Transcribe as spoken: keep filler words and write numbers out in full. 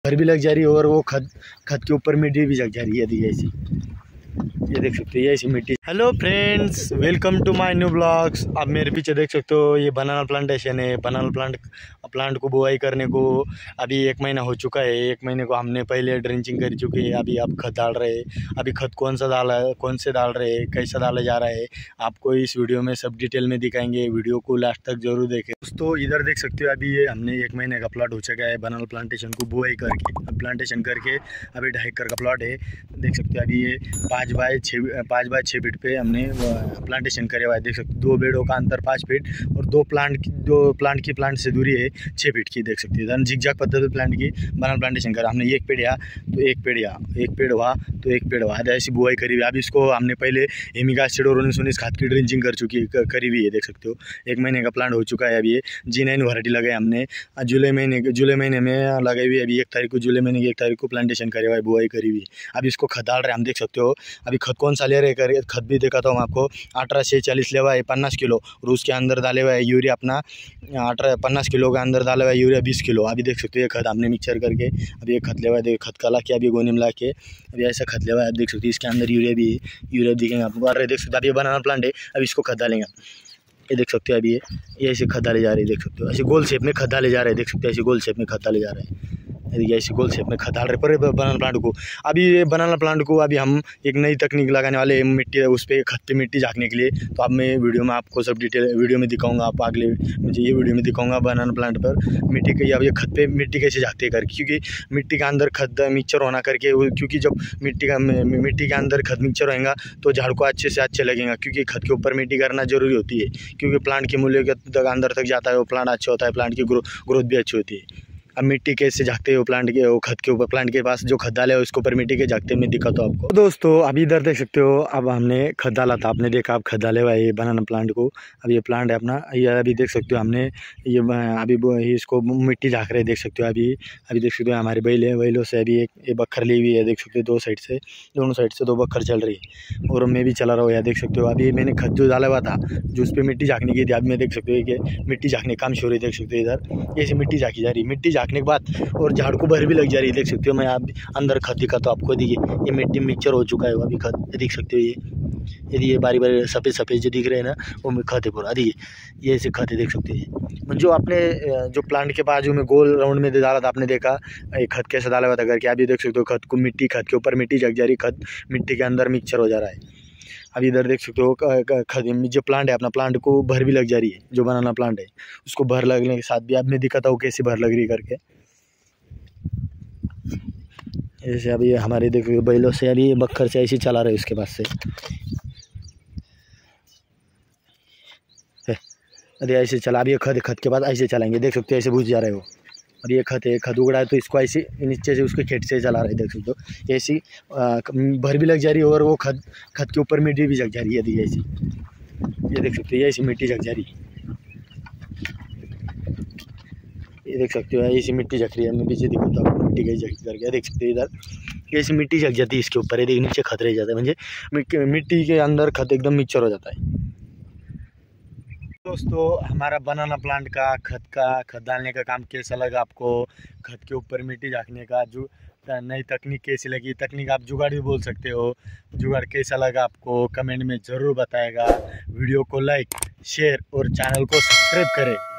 घर भी लग जा रही है और वो खत खत के ऊपर मिट्टी भी लग जा रही है। देखिए ऐसी, ये देख सकते हो ये ऐसी मिट्टी। Hello friends, welcome to my new blogs. आप मेरे पीछे देख सकते हो ये बनाना प्लांटेशन है। बनाना प्लांट प्लांट को बुआई करने को अभी एक महीना हो चुका है। एक महीने को हमने पहले ड्रेंचिंग कर चुकी है। अभी आप खत डाल रहे हैं। अभी खत कौन सा डाला है, कौन से डाल रहे हैं, कैसा डाला जा रहा है, आपको इस वीडियो में सब डिटेल में दिखाएंगे। वीडियो को लास्ट तक जरूर देखें दोस्तों। इधर देख सकते हो अभी ये हमने एक महीने का प्लॉट हो चुका है। बनाना प्लांटेशन को बुआई करके अब प्लांटेशन करके अभी ढाई एकड़ का प्लॉट है। देख सकते हो अभी ये पाँच बाय छः पाँच बाय छः फीट पे हमने प्लांटेशन करे हुआ है। देख सकते हो दो बेडों का अंतर पाँच फीट और दो प्लांट की दो प्लांट की प्लांट से दूरी है छः फीट की। देख सकते हो झिकझैक पद्धति प्लांट की बनाना प्लांटेशन करा हमने। एक पेड़ या तो एक पेड़ या एक पेड़ हुआ तो एक पेड़ हुआ ऐसी बुआई करी हुई। अब इसको हमने पहले एमिका एसिड और उन्नीस उन्नीस खाद की ड्रिंचिंग कर चुकी करी हुई है। देख सकते हो एक महीने का प्लांट हो चुका है। अभी ये जी नाइन वैरायटी लगाई हमने जुलाई महीने जुलाई महीने में लगाई हुई। अभी एक तारीख को जुलाई महीने की एक तारीख को प्लांटेशन करे हुआ है, बुआई करी हुई। अब इसको खत डाल रहे हैं हम। देख सकते हो अभी खत कौन सा ले रहे कर खत भी देखा था हम आपको। अठारह से चालीस ले हुआ है पन्नास किलो और उसके अंदर डाले हुआ है यूरिया अपना अठारह पन्नास किलो के अंदर डाला हुआ है यूरिया बीस किलो। अभी देख सकते हो ये खत हमने मिक्सचर करके अभी एक खत ले हुआ है। खत का ला के अभी गोनी मिला के अभी ऐसा खत ले हुआ है। आप देख सकते हो इसके अंदर यूरिया भी है। यूरिया दिखेंगे आपको। अरे देख सकते हो अभी बनाना प्लांट है। अब इसको खत डालेंगे। ये देख सकते हो अभी ये ये ऐसे खत डाले जा रहे हैं। देख सकते हो ऐसे गोल शेप में खत डाले जा रहे हैं। देख सकते हो ऐसे गोल शेप में खत डाले जा रहे हैं। देखिए ऐसे गोल शेप में खत डाल रहे पर बनाना प्लांट को। अभी ये बनाना प्लांट को अभी हम एक नई तकनीक लगाने वाले हैं मिट्टी उस पर खत पे मिट्टी झाँकने के लिए। तो अब मैं वीडियो में आपको सब डिटेल वीडियो में दिखाऊंगा। आप अगले मुझे ये वीडियो में दिखाऊंगा बनाना प्लांट पर मिट्टी के अब ये खत पे मिट्टी कैसे झाँकते करके। क्योंकि मिट्टी के अंदर खत मिक्सचर होना करके, क्योंकि जब मिट्टी का मिट्टी के अंदर खत मिक्सचर होगा तो झाड़ को अच्छे से अच्छे लगेगा। क्योंकि खत के ऊपर मिट्टी करना जरूरी होती है। क्योंकि प्लांट के मूल्य के अंदर तक जाता है वो प्लांट अच्छा होता है। प्लांट की ग्रो ग्रोथ भी अच्छी होती है। अब मिट्टी कैसे झाँकते हो प्लांट के वो खत के ऊपर, प्लांट के पास जो खत डाले है उसके ऊपर मिट्टी के झाँकते मैं दिखाता हूँ आपको। तो दोस्तों अभी इधर देख सकते हो अब हमने खत डाला था। आपने देखा आप खत डाले हुआ है ये बनाना प्लांट को। अब ये प्लांट है अपना। ये अभी देख सकते हो हमने ये अभी इसको मिट्टी झाँक रहे देख सकते हो। अभी अभी देख सकते हो हमारे बैल है, बैलों से अभी एक ये बखर ली हुई है। देख सकते हो दो साइड से दोनों साइड से दो बखर चल रही है और मैं भी चला रहा हूँ। यार देख सकते हो अभी मैंने खत जो डाला हुआ था जो उस पर मिट्टी झाँकने की थी। अभी मैं देख सकते हो कि मिट्टी झाँकने काम शुरू है। देख सकते हो इधर ऐसी मिट्टी झाँकी जा रही है। मिट्टी झाँकने के बाद और झाड़ को भर भी लग जा रही है। देख सकते हो मैं आप अंदर खत दिखाता हूँ आपको। देखिए ये मिट्टी मिक्सचर हो चुका है अभी खत देख सकते हो। ये यदि ये बारी बारी सफ़ेद सफ़ेद जो दिख रहे हैं ना वो खत है पूरा। देखिए ये ऐसे खत है देख सकते हैं। जो आपने जो प्लांट के बाजू में गोल राउंड में डाला था आपने देखा ये खत कैसे डाला हुआ था करके। अभी देख सकते हो खत को मिट्टी खत के ऊपर मिट्टी जग जा रही, खत मिट्टी के अंदर मिक्सचर हो जा रहा है। अभी इधर देख सकते हो खत जो प्लांट है अपना प्लांट को भर भी लग जा रही है। जो बनाना प्लांट है उसको भर लगने के साथ भी अब मैं दिखाता हूँ कैसे भर लग रही करके। जैसे अभी हमारे देखो बैलों से अभी बखर से ऐसे चला रहे उसके पास से अरे ऐसे चला। अभी ये खत खत के बाद ऐसे चलाएंगे। देख सकते हो ऐसे बुझ जा रहे हो। और ये खत है, खत उगड़ा है तो इसको ऐसे नीचे से उसके खेत से चला रहे देख सकते हो। ऐसी भर भी लग जा रही है और वो खत खत के ऊपर मिट्टी भी जग जा रही है। देखिए ऐसी ये देख सकते हो ऐसी मिट्टी जग जा रही है। ये देख सकते हो ऐसी मिट्टी जग रही है। मैं पीछे दिखाता हूँ मिट्टी कैसे जग करके। देख सकते हो इधर ऐसी मिट्टी जग जाती है इसके ऊपर। ये देख नीचे खत रह जाता है म्हणजे मिट्टी के अंदर खत एकदम मिक्सचर हो जाता है। दोस्तों हमारा बनाना प्लांट का खत का खत डालने का काम कैसा लगा आपको, खत के ऊपर मिट्टी झाँकने का जो नई तकनीक कैसी लगी। तकनीक आप जुगाड़ भी बोल सकते हो। जुगाड़ कैसा लगा आपको कमेंट में ज़रूर बताएगा। वीडियो को लाइक शेयर और चैनल को सब्सक्राइब करें।